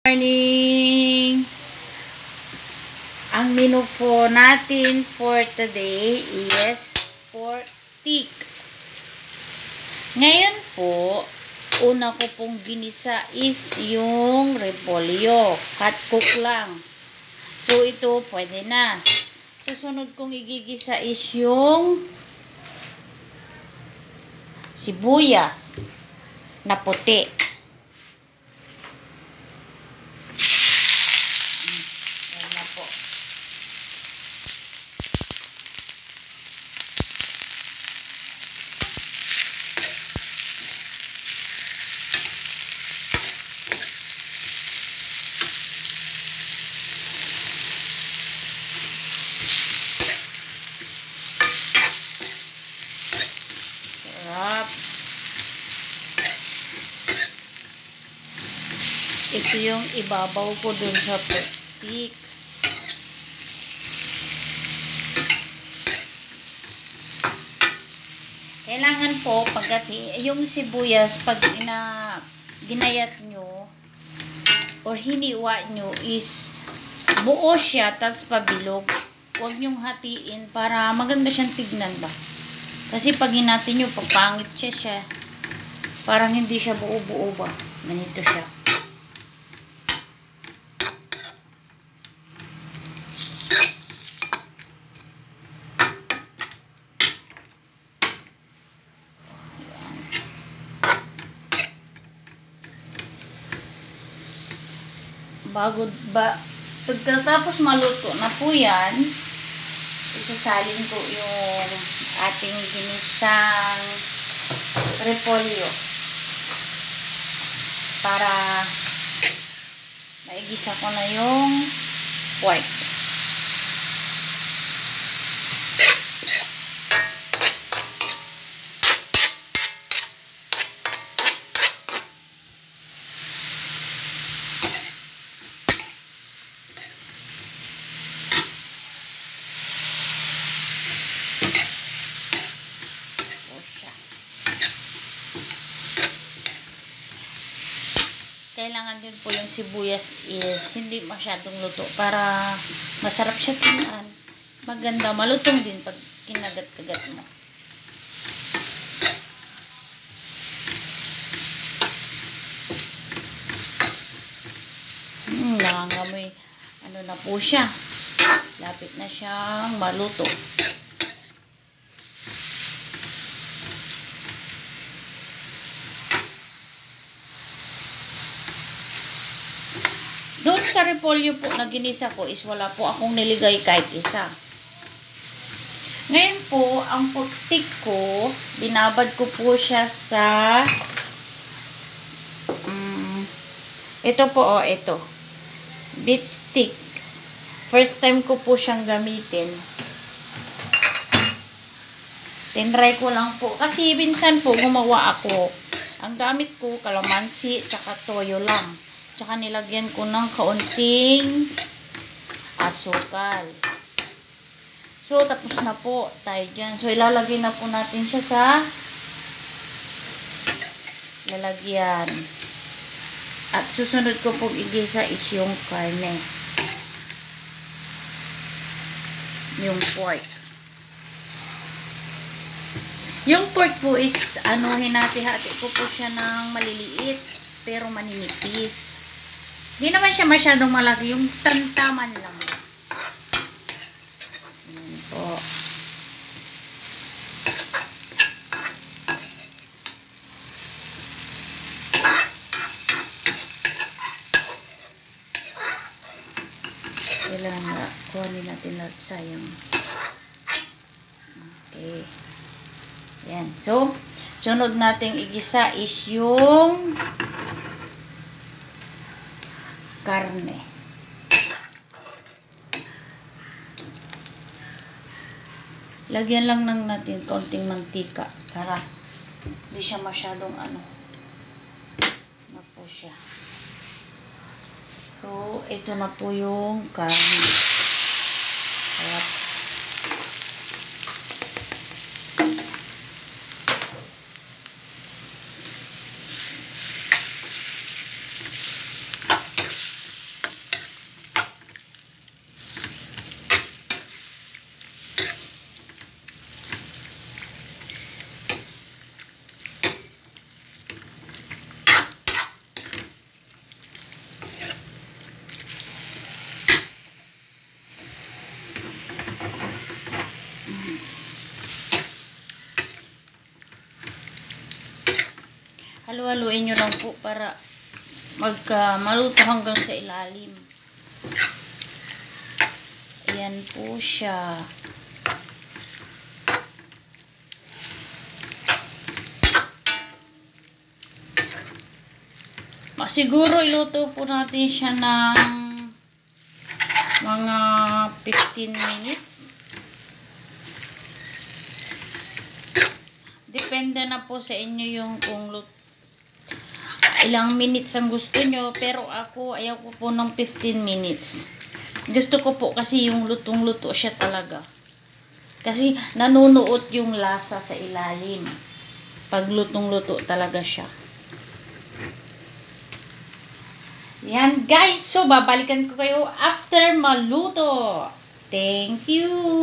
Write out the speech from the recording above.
Morning! Ang menu po natin for today is pork stick. Ngayon po, una ko pong ginisa is yung repolyo. Hot cook lang. So, ito pwede na. Susunod kong igigisa is yung sibuyas na puti. Ito yung ibabaw ko dun sa pork stick. Kailangan po, yung sibuyas, pag ginayat nyo, or hiniwa nyo, is buo siya, tapos pabilog. Huwag nyong hatiin para maganda siyang tignan ba. Kasi pag hinatin nyo, pagpangit siya. Parang hindi siya buo-buo ba. Ganito siya. Pagkatapos maluto na po yan, isasalin ko yung ating ginisang repolyo para maigisa ko na yung pork. Kailangan din po yung sibuyas is hindi masyadong luto para masarap siya tingnan. Maganda, malutong din pag kinagat-kagat mo. Nangangamoy. Ano na po siya. Lapit na siyang maluto. Doon sa repolyo po na ginisa ko is wala po akong niligay kahit isa. Ngayon po, ang pork stick ko, binabad ko po siya sa ito po, ito. Beef stick. First time ko po siyang gamitin. Tinry ko lang po. Kasi minsan po gumawa ako. Ang gamit ko, kalamansi, tsaka toyo lang. Tsaka nilagyan ko ng kaunting asukal. So, tapos na po tayo dyan. So, ilalagay na po natin siya sa lalagyan. At susunod ko po igisa is yung karne. Yung pork. Yung pork po is, hinati-hati ko po siya ng maliliit, pero maninipis. Hindi naman siya masyadong malaki. Yung tantaman lang. Ayan po. Kailangan kuhanin natin lahat sayang. Okay. Ayan. So, sunod nating igisa is yung karne. Lagyan lang ng natin konting mantika para hindi siya masyadong na po siya. So, ito na po yung karne. Sarap. Halo-haloin nyo lang po para maluto hanggang sa ilalim. Ayan po siya. Siguro iluto po natin siya ng mga 15 minutes. Depende na po sa inyo yung kung ilang minutes ang gusto nyo. Pero ako, ayaw ko po ng 15 minutes. Gusto ko po kasi yung lutong-luto siya talaga. Kasi nanunuot yung lasa sa ilalim. Pag lutong-luto talaga siya. Yan guys, so babalikan ko kayo after maluto. Thank you!